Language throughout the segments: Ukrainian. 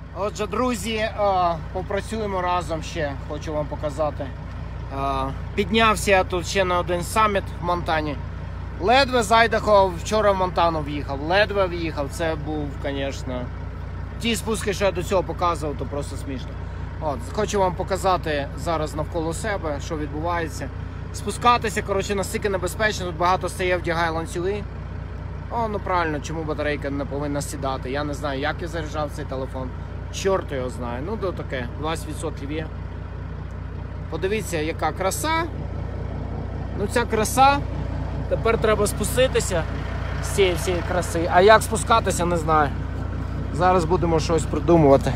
Отже, друзі, попрацюємо разом ще, хочу вам показати. Піднявся я тут ще на один саміт в Монтані. Ледве з Айдахо вчора в Монтану в'їхав, ледве в'їхав. Це був, звісно, ті спуски, що я до цього показував, то просто смішно. Хочу вам показати зараз навколо себе, що відбувається. Спускатися, коротше, настільки небезпечно, тут багато стає, вдягає ланцюги. Ну правильно, чому батарейка не повинна сідати. Я не знаю, як я заряджав цей телефон. Чорт його знає. Ну, то таке, 20% є. Подивіться, яка краса. Ну, ця краса. Тепер треба спуститися з цієї всієї краси. А як спускатися, не знаю. Зараз будемо щось придумувати.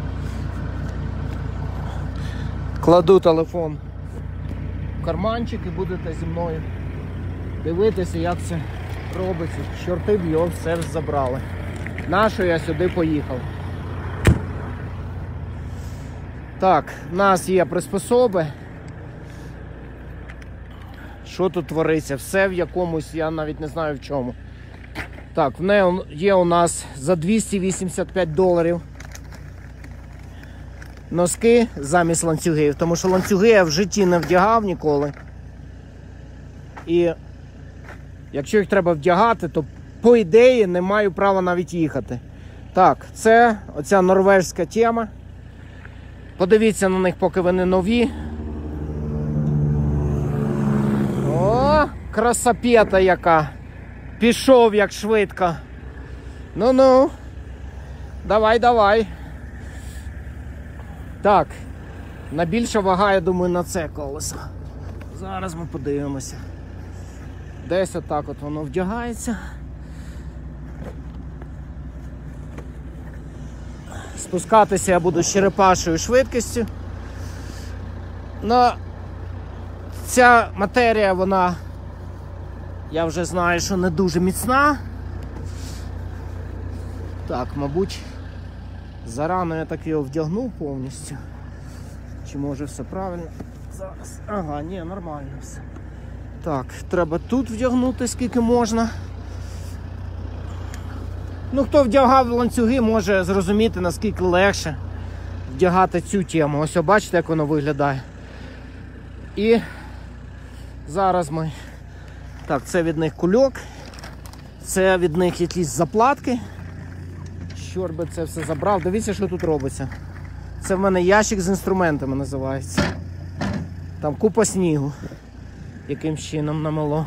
Кладу телефон в карманчик і будете зі мною дивитися, як це робиться. Чорти б його все забрали. Нащо я сюди поїхав? Так, в нас є приспособи. Що тут твориться? Все в якомусь, я навіть не знаю в чому. Так, в неї є у нас за $285 носки замість ланцюгів, тому що ланцюги я в житті не вдягав ніколи. І якщо їх треба вдягати, то по ідеї не маю права навіть їхати. Так, це оця норвежська тема. Подивіться на них, поки вони нові. О, красапета яка. Пішов як швидко. Ну-ну. Давай. Так. Найбільша вага, я думаю, на це колесо. Зараз ми подивимося. Десь отак от воно вдягається. Спускатися я буду з черепашою швидкістю. Но ця матерія, вона, я вже знаю, що не дуже міцна. Так, мабуть, зарано я так його вдягнув повністю. Чи може все правильно? Зараз. Ага, ні, нормально все. Так, треба тут вдягнути скільки можна. Ну, хто вдягав ланцюги, може зрозуміти, наскільки легше вдягати цю тему. Ось, бачите, як воно виглядає. І зараз ми... Так, це від них кульок. Це від них якісь заплатки. Чорт би це все забрав. Дивіться, що тут робиться. Це в мене ящик з інструментами називається. Там купа снігу. Яким чином намело.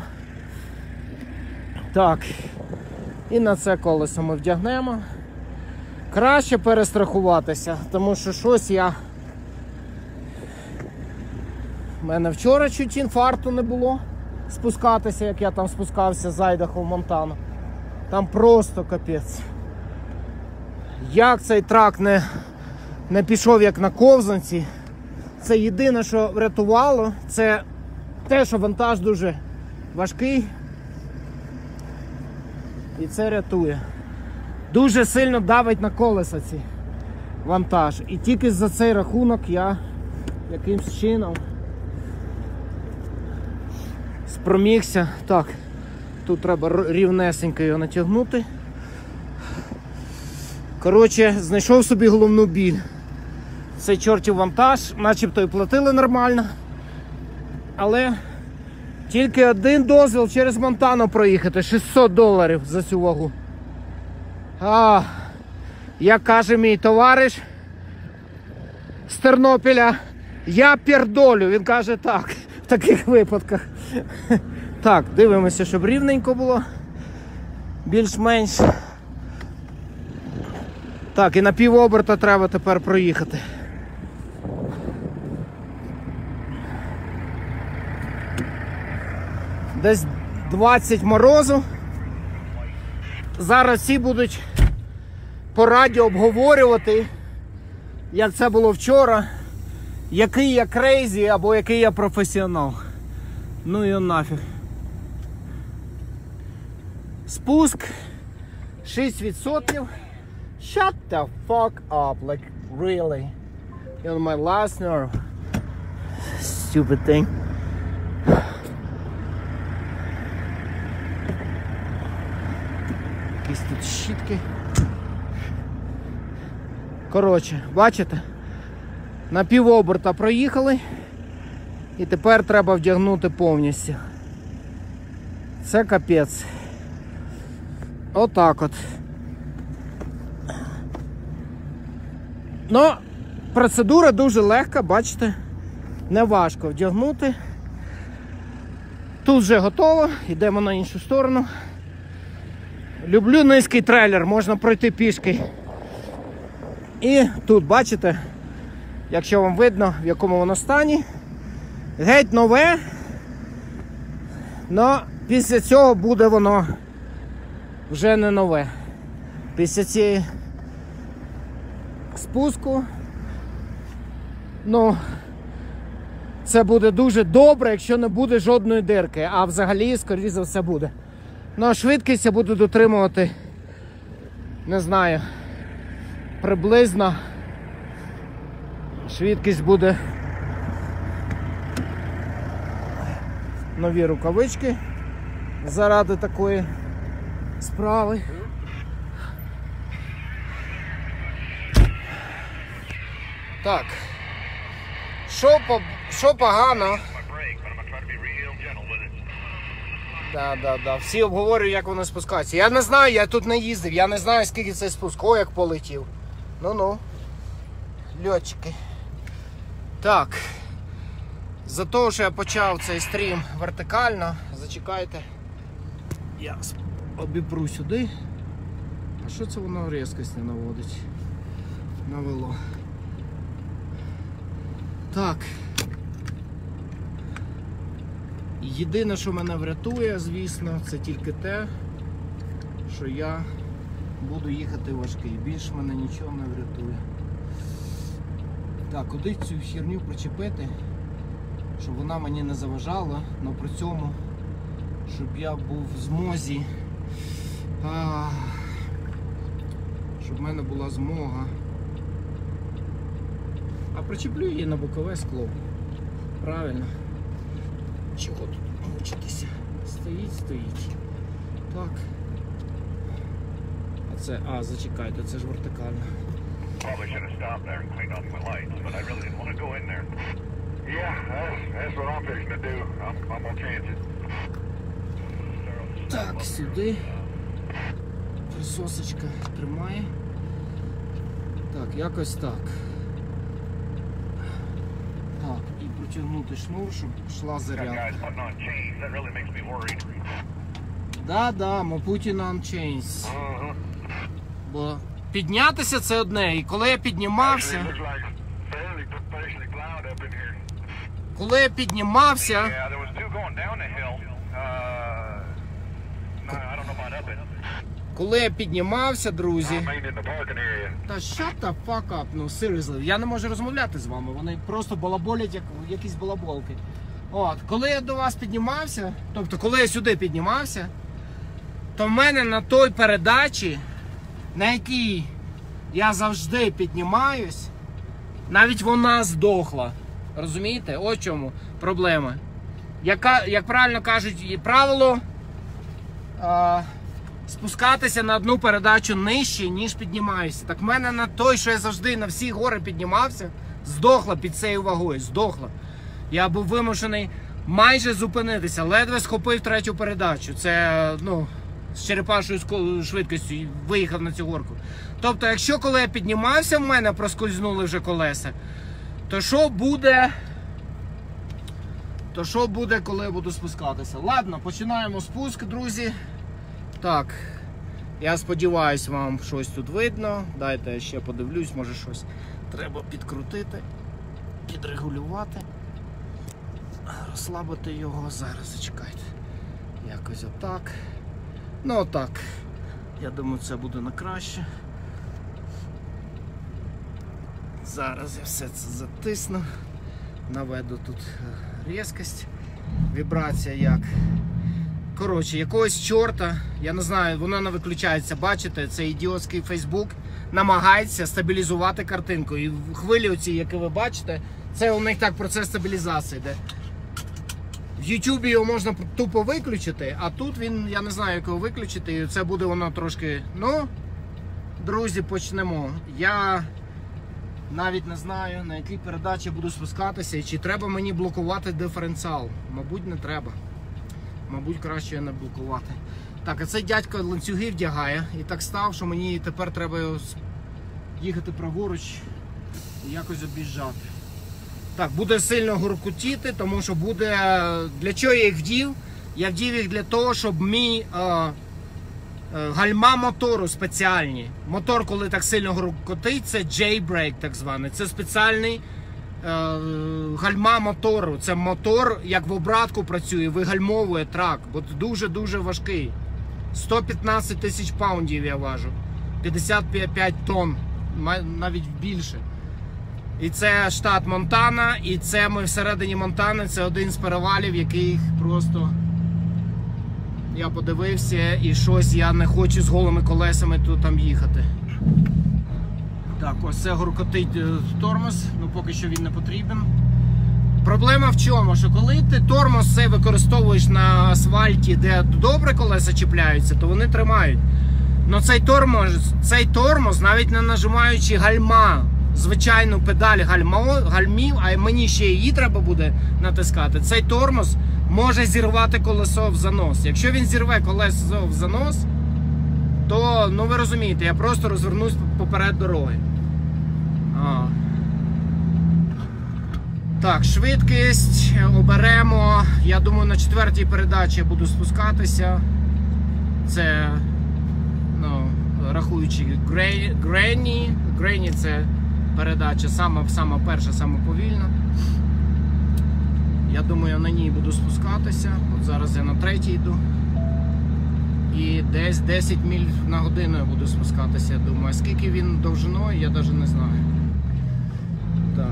Так. І на це колесо ми вдягнемо. Краще перестрахуватися, тому що щось я... У мене вчора чуть інфаркту не було спускатися, як я там спускався з Айдахо в Монтану. Там просто капець. Як цей трак не пішов як на ковзанці, це єдине, що врятувало, це те, що вантаж дуже важкий. І це рятує. Дуже сильно давить на колеса ці вантаж. І тільки за цей рахунок я якимсь чином спромігся. Так, тут треба рівнесенько його натягнути. Коротше, знайшов собі головну біль. Цей чортів вантаж, начебто і платили нормально. Але тільки один дозвіл через Монтану проїхати. $600 за цю вагу. Як каже мій товариш з Тернопіля, я пердолю. Він каже так, в таких випадках. Так, дивимося, щоб рівненько було. Більш-менш. Так, і на півоберта треба тепер проїхати. Десь 20 морозу. Зараз всі будуть по радіо обговорювати, як це було вчора, який я крейзі або який я професіонал. Ну і нафіг. Спуск 6%. Shut the fuck up, like really. You're on my last nerve. Stupid thing. Якісь тут щітки. Коротше, бачите? На півоберта проїхали. І тепер треба вдягнути повністю. Це капець. Отак от. Ну, процедура дуже легка, бачите? Не важко вдягнути. Тут вже готово, йдемо на іншу сторону. Люблю низький трейлер, можна пройти пішки. І тут, бачите, якщо вам видно, в якому воно стані. Геть нове, але після цього буде воно вже не нове. Після цієї спуску, ну, це буде дуже добре, якщо не буде жодної дирки, а взагалі, скоріше за все, буде. Ну, а швидкість я буду дотримувати, не знаю, приблизно швидкість буде. Нові рукавички заради такої справи. Так. Що погано? Да. Всі обговорюють, як воно спускається. Я не знаю, я тут не їздив, я не знаю, скільки це спуск. О, як полетів. Ну. Льотчики. Так. За те, що я почав цей стрім вертикально, зачекайте. Я обіпру сюди. А що це воно різкість не наводить? Навело. Так. Єдине, що мене врятує, звісно, це тільки те, що я буду їхати важкий. Більше мене нічого не врятує. Так, куди цю херню причепити, щоб вона мені не заважала, але при цьому, щоб я був в змозі, щоб в мене була змога. А причеплю її на бокове скло. Правильно. Чого тут мучитися? Стоїть. Так. А це, зачекайте, це ж вертикально. Probably should have stopped there and cleaned off my lights, but I really didn't want to go in there. Yeah, that's what I'm fixing to do. I'm gonna chance it. Так, сюди. Присосочка тримає. Так, якось так. Так, і протягнути шнур, щоб йшла зарядка. Да, ми Putin on chains. Бо піднятися це одне, і коли я піднімався... Коли я піднімався, друзі... Та shut the fuck up, ну seriously, я не можу розмовляти з вами, вони просто балаболять, як якісь балаболки. От, коли я до вас піднімався, тобто коли я сюди піднімався, то в мене на той передачі, на якій я завжди піднімаюсь, навіть вона здохла. Розумієте? Ось в чому проблема. Як правильно кажуть, правило спускатися на одну передачу нижче, ніж піднімаюся. Так в мене на той, що я завжди на всі гори піднімався, здохла під цією вагою, здохла. Я був вимушений майже зупинитися, ледве схопив третю передачу. Це, ну, з черепашою швидкістю виїхав на цю горку. Тобто, якщо коли я піднімався, в мене проскользнули вже колеса, то що буде, коли я буду спускатися? Ладно, починаємо спуск, друзі. Так, я сподіваюся, вам щось тут видно. Дайте я ще подивлюсь, може щось треба підкрутити, підрегулювати, розслабити його. Зараз, зачекайте. Якось отак. Ну отак. Я думаю, це буде на краще. Зараз я все це затисну. Наведу тут різкість. Вібрація як. Коротше, якогось чорта, я не знаю, воно не виключається, бачите, цей ідіотський Facebook намагається стабілізувати картинку. І хвилі оці, які ви бачите, це у них так процес стабілізації йде. В YouTube його можна тупо виключити, а тут він, я не знаю, як його виключити, і це буде воно трошки, ну, друзі, почнемо. Я Навіть не знаю, на якій передачі буду спускатися і чи треба мені блокувати диференціал. Мабуть, не треба. Мабуть, краще не блокувати. Так, а цей дядько ланцюги вдягає. І так став, що мені тепер треба їхати праворуч і якось об'їжджати. Так, буде сильно гуркотіти, тому що буде... Для чого я їх вдів? Я вдів їх для того, щоб мій гальма мотору спеціальні. Мотор, коли так сильно гуркотить, це J-брейк так званий. Це спеціальний гальма мотору. Це мотор, як в обратку працює, вигальмовує трак, бо дуже-дуже важкий. 115 тисяч паундів я важу. 55 тонн, навіть більше. І це штат Монтана, і це ми всередині Монтани, це один з перевалів, який просто... Я подивився і щось я не хочу з голими колесами тут там їхати. Так, ось це гуркотить тормоз, ну поки що він не потрібен. Проблема в чому? Що коли ти тормоз цей використовуєш на асфальті, де добре колеса чіпляються, то вони тримають. Но цей тормоз, навіть не нажимаючи гальма, звичайну педаль гальмів, а мені ще її треба буде натискати, цей тормоз може зірвати колесо в занос. Якщо він зірве колесо в занос, то, ну ви розумієте, я просто розвернусь поперед дороги. Так, швидкість оберемо. Я думаю, на 4-й передачі я буду спускатися. Це, ну, рахуючи Гренні, це передача сама перша, сама повільна. Я думаю, я на ній буду спускатися. От зараз я на 3-й йду. І десь 10 миль на годину я буду спускатися, я думаю. Скільки він довжиною, я навіть не знаю. Так.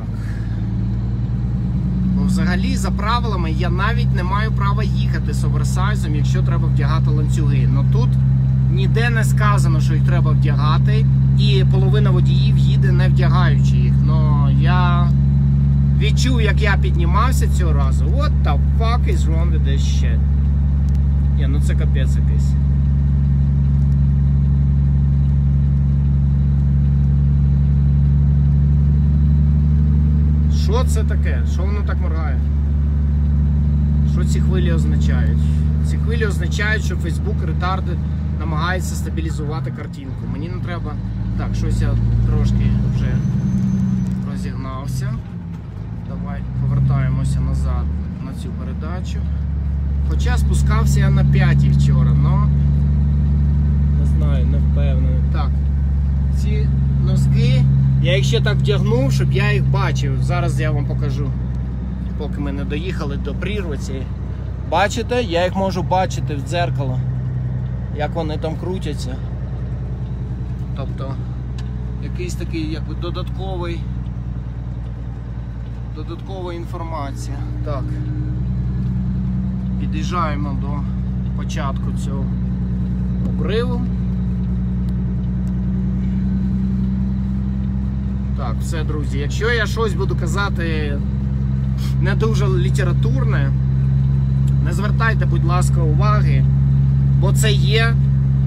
Бо взагалі, за правилами, я навіть не маю права їхати з оверсайзом, якщо треба вдягати ланцюги. Но тут ніде не сказано, що їх треба вдягати. І половина водіїв їде не вдягаючи їх. Но я... відчув, як я піднімався цього разу. What the fuck is wrong with this shit? Ні, ну це капець якийсь. Що це таке? Що воно так моргає? Що ці хвилі означають? Ці хвилі означають, що Facebook ретарди намагається стабілізувати картинку. Мені не треба... Так, щось я трошки вже розігнався. Давай повертаємося назад на цю передачу. Хоча спускався я на 5-й вчора, но не знаю, не впевнений. Так, ці носки, я їх ще так вдягнув, щоб я їх бачив. Зараз я вам покажу, поки ми не доїхали до прірви цієї. Бачите? Я їх можу бачити в дзеркало, як вони там крутяться. Тобто, якийсь такий, якби додаткова інформація. Так, під'їжджаємо до початку цього обриву. Так, все, друзі, якщо я щось буду казати не дуже літературне, не звертайте, будь ласка, уваги, бо це є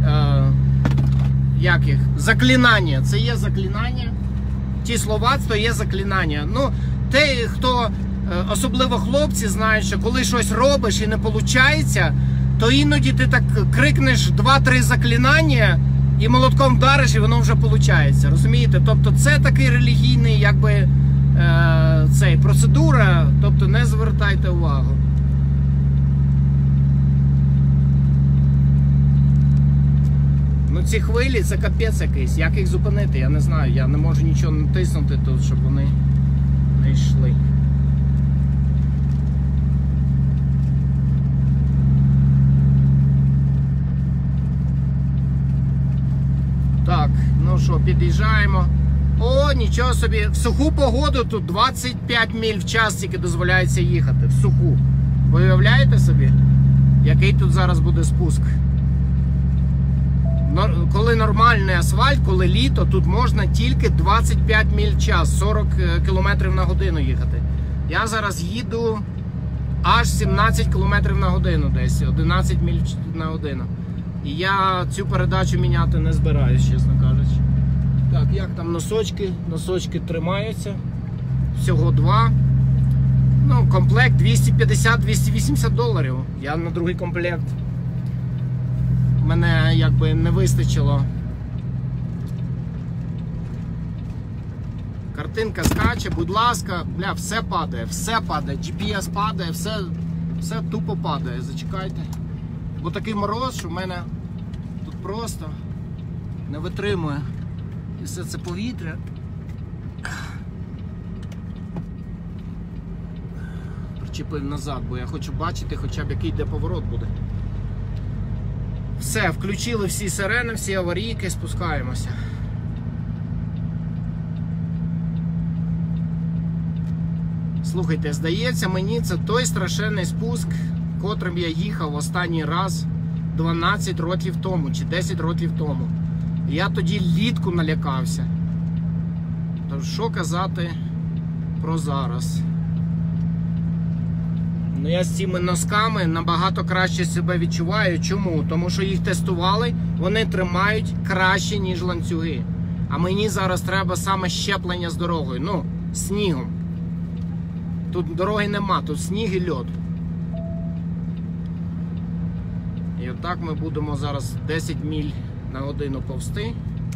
заклинання. Це є заклинання. Ті слова, то є заклинання. Ну, те, хто, особливо хлопці, знають, що коли щось робиш і не виходить, то іноді ти так крикнеш 2-3 заклинання і молотком вдариш, і воно вже виходить. Розумієте? Тобто це такий релігійний, якби, процедура, тобто не звертайте увагу. Ну ці хвилі, це капець якийсь. Як їх зупинити, я не знаю. Я не можу нічого натиснути тут, щоб вони не йшли. Так, ну що, під'їжджаємо. О, нічого собі. В суху погоду тут 25 миль в час тільки дозволяється їхати. В суху. Ви уявляєте собі, який тут зараз буде спуск? Коли нормальний асфальт, коли літо, тут можна тільки 25 миль в час, 40 км на годину їхати. Я зараз їду аж 17 км на годину десь, 11 миль на годину. І я цю передачу міняти не збираюсь, чесно кажучи. Так, як Так, там носочки тримаються. Всього 2. Ну, комплект 250-280 доларів. Я на другий комплект. Мене якби не вистачило. Картинка скаче, будь ласка, бля, все падає, GPS падає, все тупо падає, зачекайте. Бо такий мороз, що в мене тут просто не витримує. І все це повітря. Причепив назад, бо я хочу бачити хоча б який де поворот буде. Все, включили всі сирени, всі аварійки, спускаємося. Слухайте, здається мені, це той страшенний спуск, котрим я їхав останній раз 12 років тому, чи 10 років тому. Я тоді літку налякався. Тож що казати про зараз? Ну, я з цими носками набагато краще себе відчуваю. Чому? Тому що їх тестували, вони тримають краще, ніж ланцюги. А мені зараз треба саме щеплення з дорогою, ну, снігом. Тут дороги нема, тут сніг і льод. І отак ми будемо зараз 10 миль на годину повзти.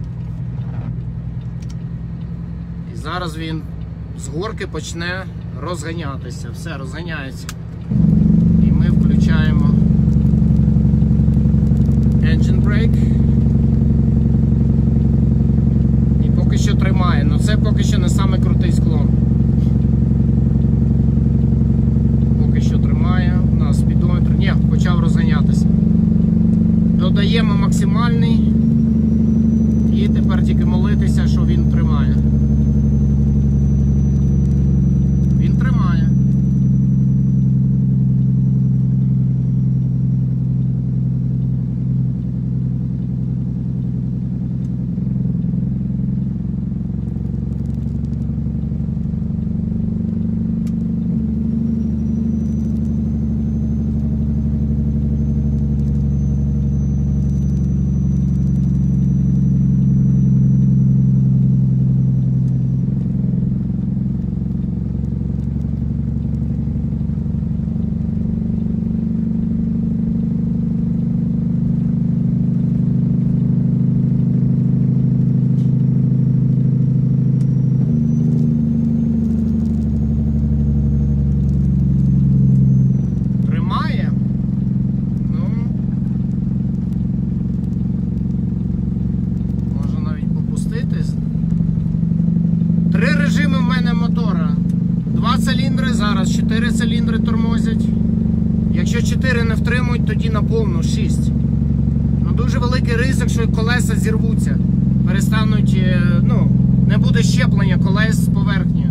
І зараз він з горки почне розганятися. Все, розганяється. І ми включаємо engine brake. І поки що тримає. Ну це поки що не самий крутий склон. Поки що тримає. У нас спідометр. Ні, почав розганятися. Додаємо максимальний. І тепер тільки молитися, що він тримає. Він тримає. Зараз 4 циліндри тормозять. Якщо 4 не втримують, тоді на повну 6. Ну, дуже великий ризик, що колеса зірвуться. Перестануть, ну, не буде щеплення колес з поверхні.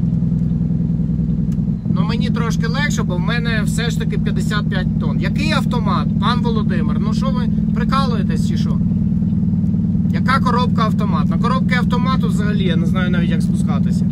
Ну, мені трошки легше, бо в мене все ж таки 55 тонн. Який автомат, пан Володимир? Ну, що ви прикалуєтесь чи що? Яка коробка автомат? На коробки автомату взагалі я не знаю навіть як спускатися.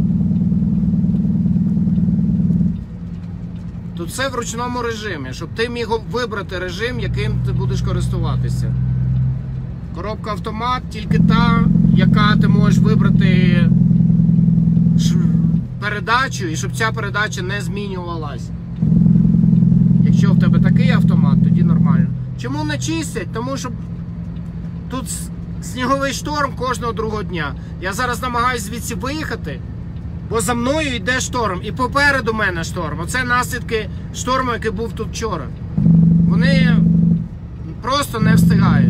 Тут все в ручному режимі, щоб ти міг вибрати режим, яким ти будеш користуватися. Коробка автомат тільки та, яка ти можеш вибрати передачу, і щоб ця передача не змінювалась. Якщо в тебе такий автомат, тоді нормально. Чому не чистять? Тому що тут сніговий шторм кожного другого дня. Я зараз намагаюся звідси виїхати. Бо за мною йде шторм. І попереду мене шторм. Оце наслідки шторму, який був тут вчора. Вони просто не встигають.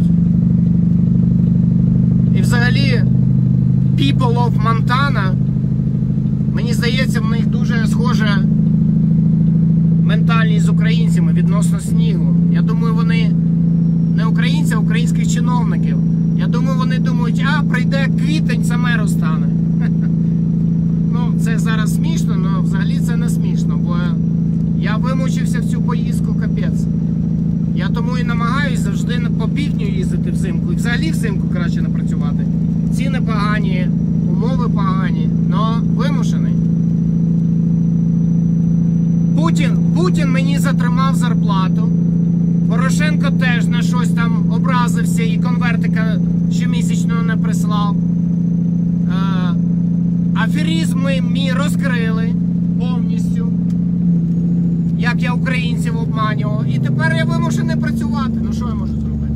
І взагалі People of Montana, мені здається, в них дуже схожа ментальність з українцями відносно снігу. Я думаю, вони не українці, а українських чиновників. Я думаю, вони думають, прийде квітень, саме розтане. Ну, це зараз смішно, але взагалі це не смішно, бо я вимучився в цю поїздку, капець. Я тому і намагаюсь завжди по півдню їздити взимку. І взагалі взимку краще не працювати. Ціни погані, умови погані, але вимушений. Путін мені затримав зарплату. Порошенко теж на щось там образився і конвертика щомісячного не прислав. аферизм мій розкрили повністю. Як я українців обманював. І тепер я вимушений працювати. Ну що я можу зробити?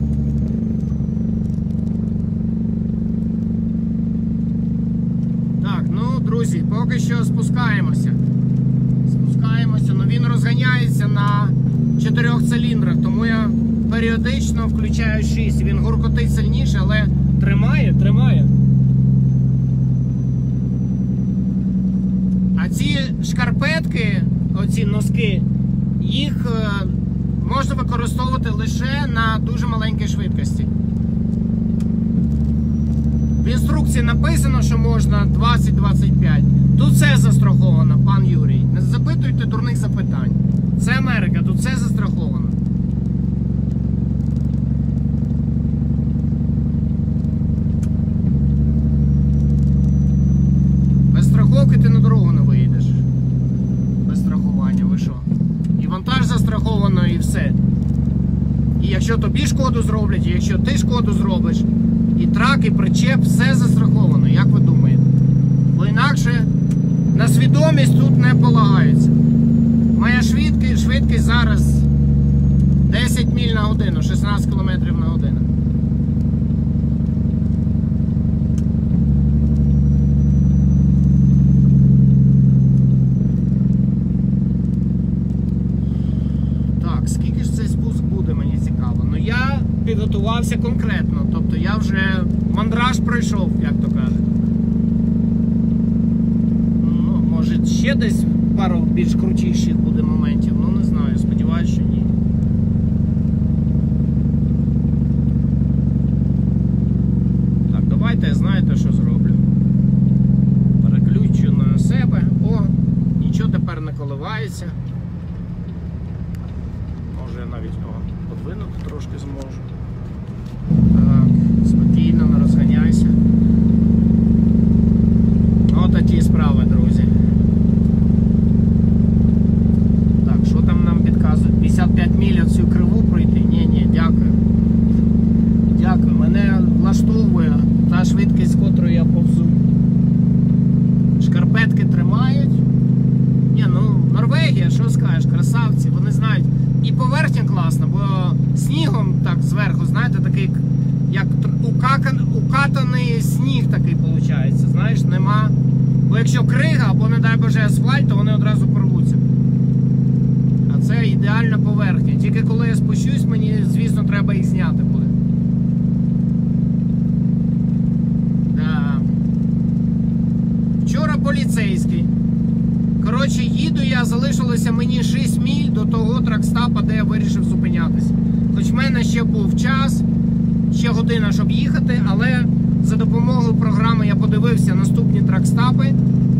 Так, ну, друзі, поки що спускаємося. Ну він розганяється на 4 циліндрах, тому я періодично включаю 6. Він гуркотить сильніше, але тримає. А ці шкарпетки, оці носки, їх можна використовувати лише на дуже маленькій швидкості. В інструкції написано, що можна 20-25. Тут все застраховано, пан Юрій. Не запитуйте дурних запитань. Це Америка, тут все застраховано. Без страховки ти на дорогу не виїдеш. Без страхування, ви що? І вантаж застраховано, і все. І якщо тобі шкоду зроблять, і якщо ти шкоду зробиш, і трак, і причеп, все застраховано, як ви думаєте? Бо інакше на свідомість тут не полагається. Моя швидкість зараз 10 миль на годину, 16 км на годину. Так, скільки ж цей спуск буде, мені цікаво. Ну я підготувався конкретно, тобто я вже мандраж пройшов, як то кажуть. Ну, може ще десь пару більш крутіших буде моментів, ну не знаю, сподіваюся, що ні. Так, давайте, знаєте, що зроблю. Переключу на себе. О, нічого тепер не коливається. Може я навіть його подвинути трошки зможу. Так, спокійно, не розганяйся. Отакі справи, друзі. Так, що там нам підказують? 55 миль цю криву пройти? Ні, дякую. Дякую, мене влаштовує та швидкість, з котрою я повзу. Шкарпетки тримають. Ні, ну, Норвегія, що скажеш, красавці, вони знають. І поверхня класна, бо снігом так зверху, знаєте, такий, як укатаний сніг такий виходить, знаєш, нема. Бо якщо крига, або, не дай Боже, асфальт, то вони одразу порвуться. А це ідеальна поверхня. Тільки коли я спущусь, мені, звісно, треба їх зняти буде. Вчора поліцейський. Коротше, їду я, залишилося мені 6 миль до того тракстапа, де я вирішив зупинятися. Хоч в мене ще був час, ще година, щоб їхати, але за допомогою програми я подивився наступні тракстапи.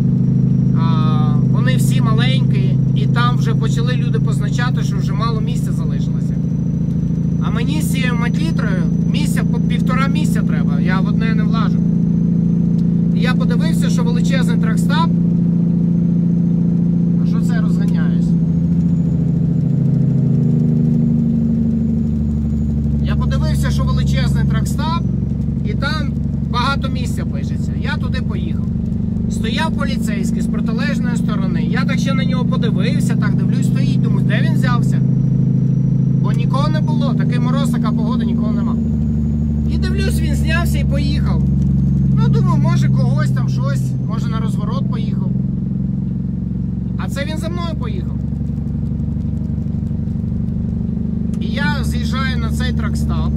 Вони всі маленькі, і там вже почали люди позначати, що вже мало місця залишилося. А мені з цією матлітрою півтора місця треба, я в одне не влажу. І я подивився, що величезний тракстап. А що це я розганяюсь? Я подивився, що величезний тракстап, і там багато місця пишеться. Я туди поїхав. Стояв поліцейський з протилежної сторони. Я так ще на нього подивився, так дивлюсь, стоїть, думаю, де він взявся? Бо нікого не було, такий мороз, така погода, нікого нема. І дивлюсь, він знявся і поїхав. Ну, думаю, може когось там щось, може на розворот поїхав. А це він за мною поїхав. І я з'їжджаю на цей тракстап.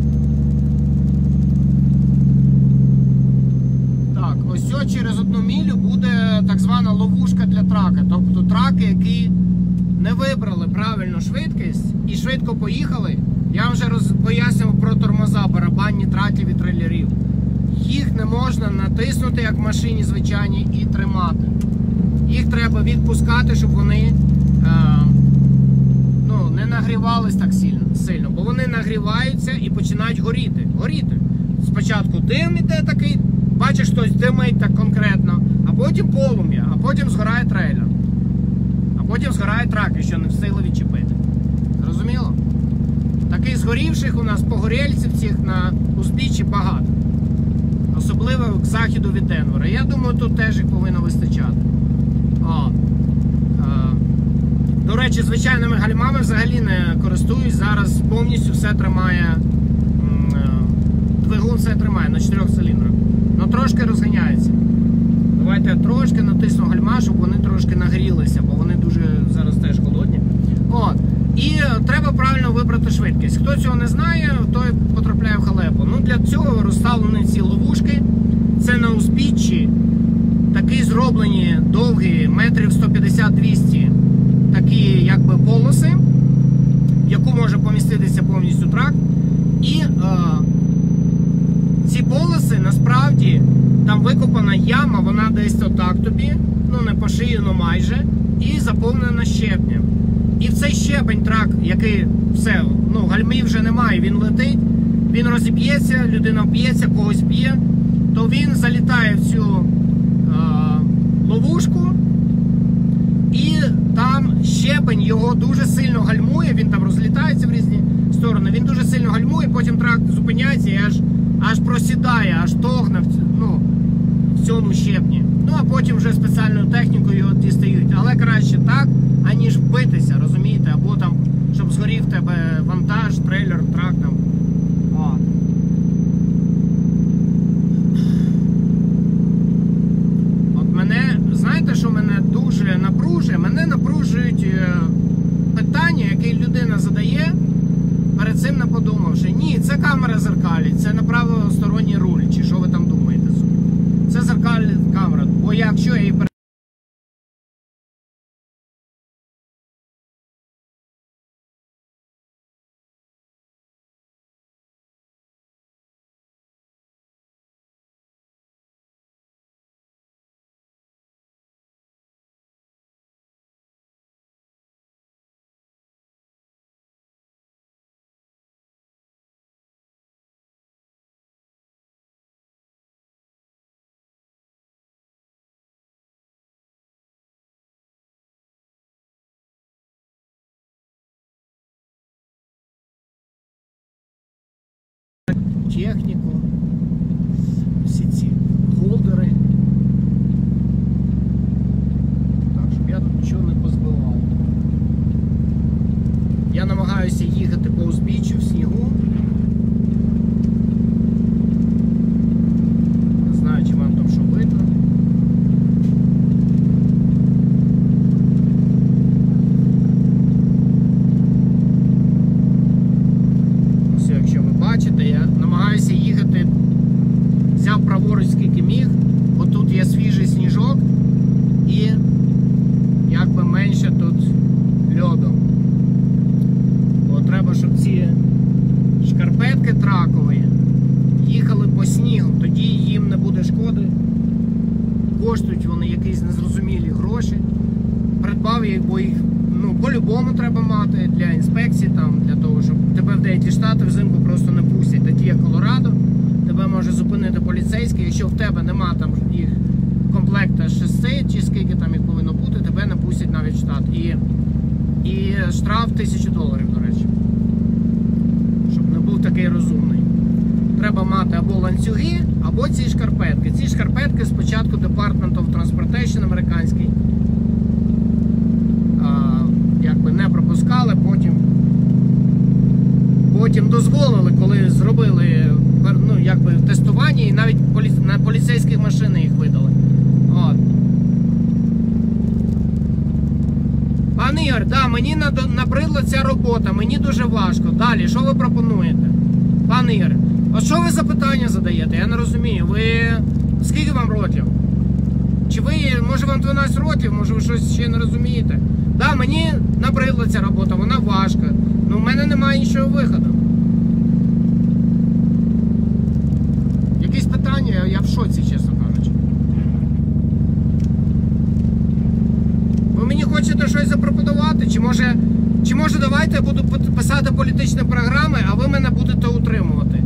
Так, ось через 1 милю буде так звана ловушка для трака. Тобто траки, які не вибрали правильну швидкість і швидко поїхали. Я вже пояснював про тормоза, барабанні траків і трейлерів. Їх не можна натиснути, як в машині звичайній, і тримати. Їх треба відпускати, щоб вони не нагрівались так сильно. Бо вони нагріваються і починають горіти. Спочатку дим іде такий, бачиш, хтось димить так конкретно, а потім полум'я, а потім згорає трейлер. А потім згорає трак, що не встигли відчепити. Зрозуміло? Таких згорівших у нас погорільців цих на узбіччі багато. особливо к заходу від Денвера. Я думаю, тут теж їх повинно вистачати. До речі, звичайними гальмами взагалі не користуюсь. Зараз повністю все тримає, двигун все тримає на 4 циліндрах. Ну трошки розганяється. Давайте я трошки натисну гальма, щоб вони трошки нагрілися, бо вони дуже зараз теж холодні. І треба правильно вибрати швидкість. Хто цього не знає, той потрапляє в халепу. Ну, для цього розставлені ці ловушки. Це на узбіччі. Такі зроблені довгі, метрів 150-200. Такі якби полоси, в яку може поміститися повністю трак. І ці полоси насправді там викопана яма, вона десь отак тобі, ну не по шию, но майже, і заповнена щебнем. І в цей щебень трак, який все, ну гальмів вже немає, він летить, він розіб'ється, людина б'ється, когось б'є, то він залітає в цю ловушку, і там щебень його дуже сильно гальмує, він там розлітається в різні сторони, він дуже сильно гальмує, потім трак зупиняється і аж просідає, аж тогне в цьому щебні. Ну а потім вже спеціальною технікою його дістають. Але краще так, аніж вбитися, розумієте? Або там, щоб згорів в тебе вантаж, трейлер, трак там. От мене, знаєте, що мене дуже напружує? Мене напружують питання, які людина задає, перед цим не подумавши. Ні, це камера зеркалить, це направо сторонній руль, чи що ви там думаєте собі? Це зеркальна камера, бо якщо я її техніку, всі ці холдери. Так, щоб я тут нічого не позбивав. Я намагаюся їхати по узбіччю в снігу. Не знаю, чи вам там що видно. Ось, якщо ви бачите, я намагаюся їхати, взяв праворуч скільки міг, бо тут є свіжий сніжок і якби менше тут льоду. Бо треба, щоб ці шкарпетки тракові їхали по снігу, тоді їм не буде шкоди. Коштують вони якісь незрозумілі гроші. Придбав їх, бо їх по-любому треба мати для інспекції, там, для того, щоб тебе в деякі штати взимку просто не пустять, такі як Колорадо. Тебе може зупинити поліцейський, якщо в тебе нема там їх комплекта 6, чи скільки там їх повинно бути, тебе не пустять навіть в штат. І штраф $1000, до речі. Щоб не був такий розумний. Треба мати або ланцюги, або ці шкарпетки. Ці шкарпетки спочатку Department of Transportation американський якби не пропускали, потім дозволили, коли зробили якби тестування, і навіть на поліцейських машини їх видали. От. Пан Ігор, да, мені набридла ця робота, мені дуже важко. Далі, що ви пропонуєте? Пан Ігор, а що ви за питання задаєте? Я не розумію. Ви скільки вам років? Чи ви, може вам 12 років, може ви щось ще не розумієте? Да, мені набридла ця робота, вона важка. Ну, в мене немає іншого виходу. Якісь питання, я в шоці, чесно кажучи. Ви мені хочете щось запропонувати? Чи може давайте я буду писати політичні програми, а ви мене будете утримувати?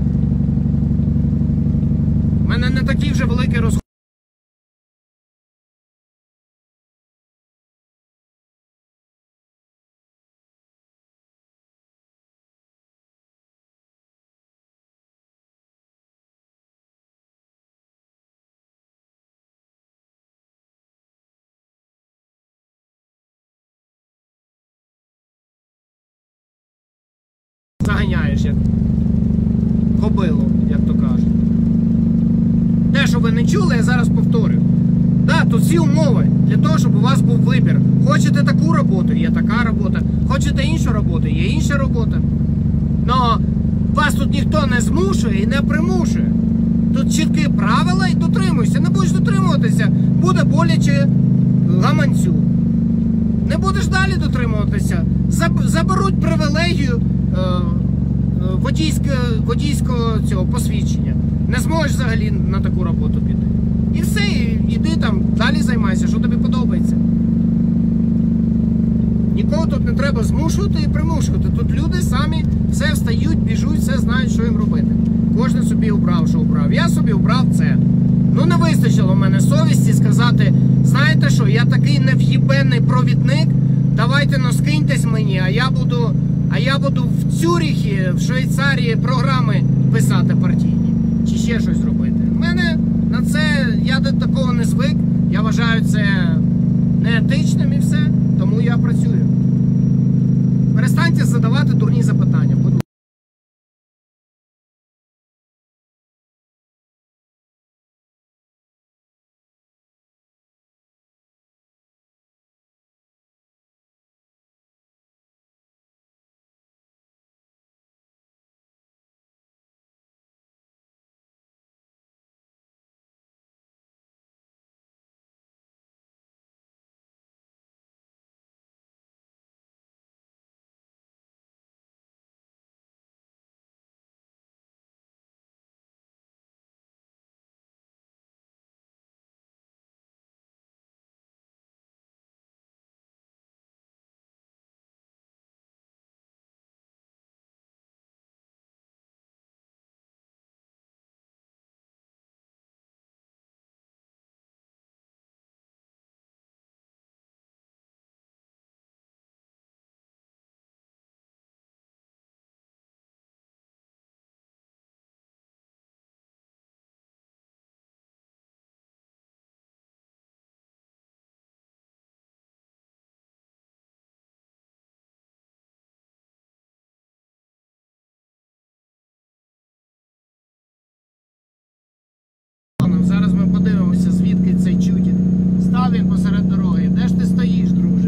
У мене не такий вже великий розход. заганяєш, як кобилу, як то кажуть. Те, що ви не чули, я зараз повторю. Так, тут всі умови для того, щоб у вас був вибір. Хочете таку роботу, є така робота. Хочете іншу роботу, є інша робота. Но вас тут ніхто не змушує і не примушує. Тут чіткі правила і дотримуйся. Не будеш дотримуватися, буде боляче гаманцю. Не будеш далі дотримуватися, заберуть привілегію водійського цього посвідчення. Не зможеш взагалі на таку роботу піти. І все, іди там, далі займайся, що тобі подобається. Нікого тут не треба змушувати і примушувати. Тут люди самі все встають, біжуть, все знають, що їм робити. Кожен собі обрав, що обрав. Я собі обрав це. Ну не вистачило в мене совісті сказати, знаєте що, я такий нев'єбенний провідник, давайте скиньтесь мені, а я буду в Цюрихі, в Швейцарії програми писати партійні. Чи ще щось робити. В мене на це, я до такого не звик, я вважаю це неетичним і все, тому я працюю. Перестаньте задавати дурні запитання. Зараз ми подивимося, звідки цей чудік. Став він посеред дороги. Де ж ти стоїш, друже?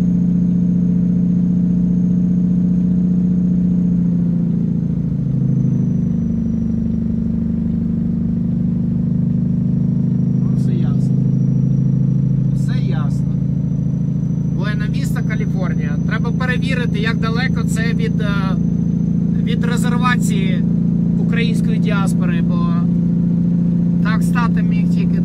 Ну, все ясно. Все ясно. Буена-Віста, Каліфорнія. Треба перевірити, як далеко це від резервації української діаспори, бо так стати міг тільки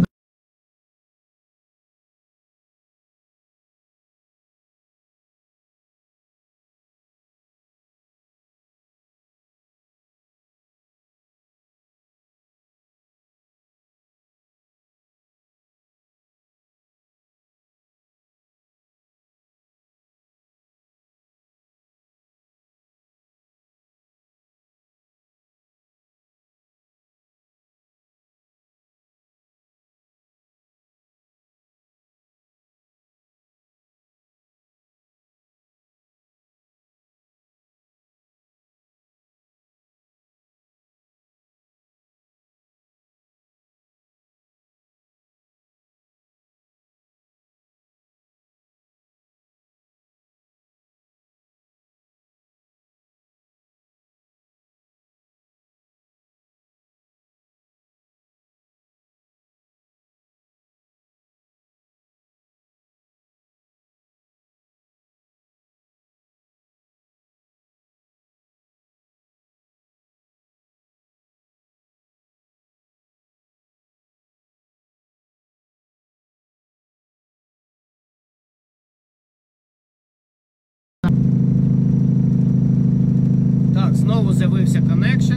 знову з'явився коннекшн.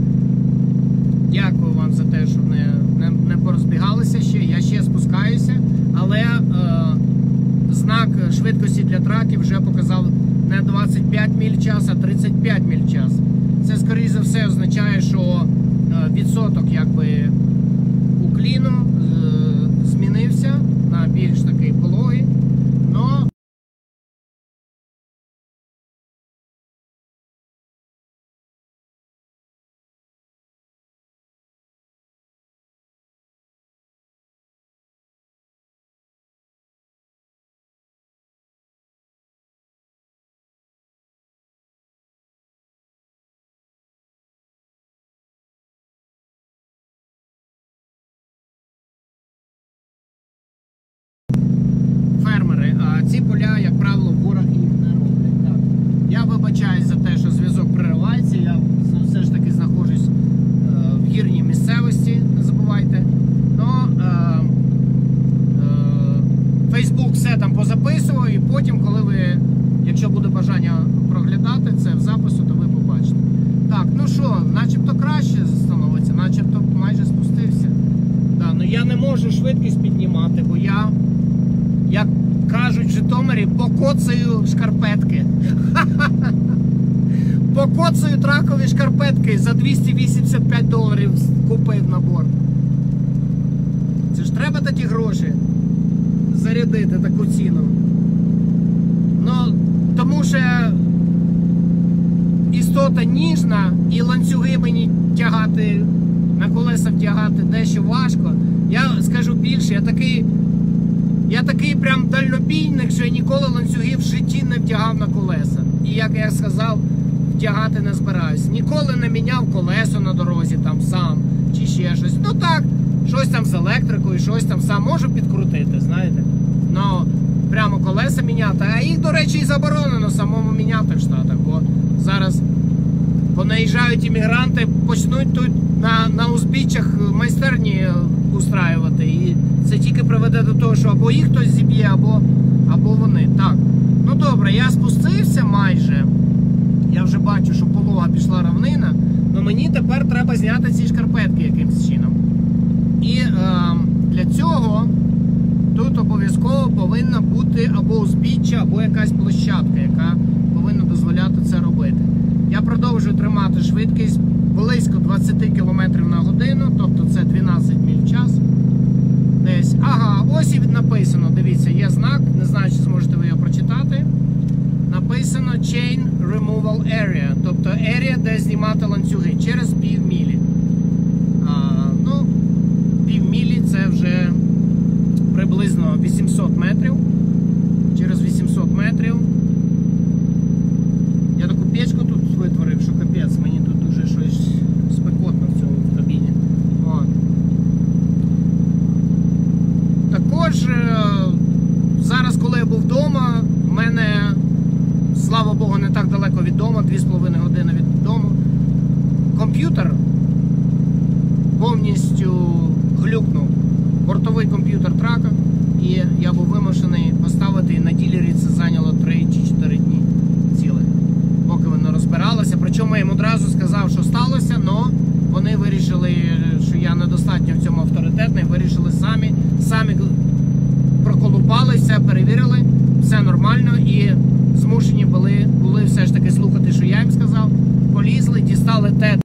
Дякую вам за те, що не порозбігалися ще. Я ще спускаюся, але знак швидкості для траків вже показав не 25 миль в час, а 35 миль в час. Це, скоріше за все, означає, що відсоток якби укліну змінився на більш такий пологий. Но якщо буде бажання проглядати це в запису, то ви побачите. Так, ну що, начебто краще становиться, начебто майже спустився. Да, ну я не можу швидкість піднімати, бо я, як кажуть в Житомирі, покоцаю шкарпетки. Покоцаю тракові шкарпетки, за $285 купив набор. Це ж треба такі гроші зарядити таку ціну. Ну, тому що істота ніжна і ланцюги мені тягати, на колеса втягати дещо важко. Я скажу більше, я такий прям дальнобійник, що я ніколи ланцюги в житті не втягав на колеса. І як я сказав, втягати не збираюсь. Ніколи не міняв колесо на дорозі там сам, чи ще щось. Ну так, щось там з електрикою, щось там сам можу підкрутити, знаєте. Ну, прямо колеса міняти. А їх, до речі, і заборонено самому міняти в Штатах, бо зараз понаїжджають іммігранти, почнуть тут на узбіччях майстерні устраювати. І це тільки приведе до того, що або їх хтось зіб'є, або вони. Так, ну добре, я спустився майже. Я вже бачу, що полога пішла равнина. Але мені тепер треба зняти ці шкарпетки якимось чином. І для цього тут обов'язково повинна бути або узбіччя, або якась площадка, яка повинна дозволяти це робити. Я продовжую тримати швидкість близько 20 км на годину, тобто це 12 миль в час. Десь. Ага, ось і написано, дивіться, є знак, не знаю, чи зможете ви його прочитати. Написано Chain Removal Area, тобто area, де знімати ланцюги, через півмілі. Ну, півмілі це вже приблизно 800 метрів. Через 800 метрів. Я таку печку тут витворив, що капець, мені тут дуже щось спекотно в цьому кабіні. От. Також зараз, коли я був вдома, в мене, слава Богу, не так далеко від дому, 2,5 години від дому, комп'ютер повністю глюкнув. Бортовий комп'ютер трака, і я був вимушений поставити, і на ділері це зайняло 3 чи 4 дні цілих, поки воно розбиралося. Причому я їм одразу сказав, що сталося, але вони вирішили, що я недостатньо в цьому авторитетний, вирішили самі проколупалися, перевірили, все нормально, і змушені були все ж таки слухати, що я їм сказав, полізли, дістали те,